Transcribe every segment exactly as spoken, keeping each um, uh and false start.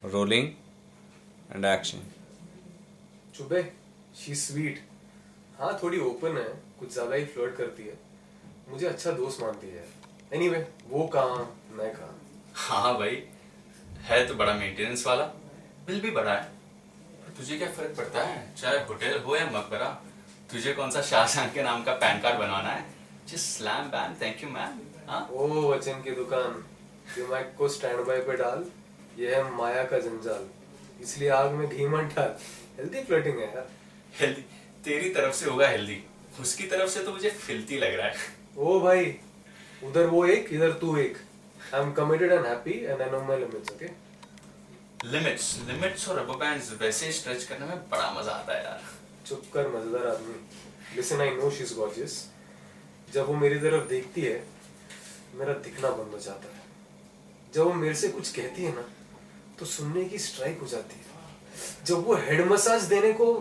Rolling and action. चुबे, she sweet. हाँ थोड़ी ओपन है, कुछ ज्यादा ही फ्लर्ट करती है. मुझे अच्छा दोस्त मानती है. एनीवे anyway, वो कहाँ मैं कहाँ. हाँ भाई, है तो बड़ा मेंटेनेंस वाला, बिल भी बड़ा है. पर तुझे क्या फर्क पड़ता है, चाहे होटल हो या मकबरा. तुझे कौन सा शाहजहां के नाम का पैन कार्ड बनवाना है? Just slam bam thank you ma'am. हाँ ओ वचन की दुकान, दिमाग को स्टैंड बाय पे डाल. ये है माया का जंजाल, इसलिए आग में घी मत डाल. हेल्दी फ्लर्टिंग है यार. हेल्दी तेरी तरफ से होगा हेल्दी, उसकी तरफ से तो मुझे फिल्थी लग रहा है. ओ भाई, उधर वो एक, इधर तू एक. I am committed and happy and I know my limits. Okay, limits limits और रबर बैंड्स वैसे स्ट्रेच करने में बड़ा मजा आता है यार. चुप कर मजेदार आदमी. Listen, I know she is gorgeous. जब वो मेरी तरफ देखती है, मेरा दिखना बंद हो जाता है. जब वो मेरे से कुछ कहती है ना, तो सुनने की स्ट्राइक हो जाती है. जब वो हेड मसाज देने को,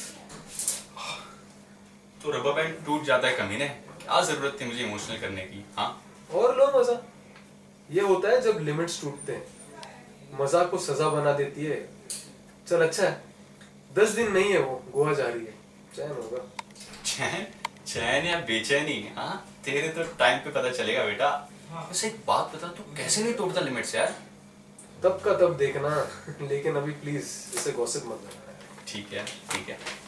तो रबर बैंड टूट जाता है कमीने. क्या जरूरत थी मुझे इमोशनल करने की? हाँ, और लो मजा. ये होता है जब लिमिट्स टूटते हैं. मजाक को सजा बना देती है. चल अच्छा है, दस दिन नहीं है वो गोवा जा रही है, चैन होगा. चैन चैन या बेचैनी? हाँ, तेरे तो टाइम पे पता चलेगा बेटा. वैसे एक बात बता, तू कैसे नहीं तोड़ता लिमिट्स यार? तब का तब देखना. लेकिन अभी प्लीज इसे गॉसिप मत करना. ठीक है ठीक है.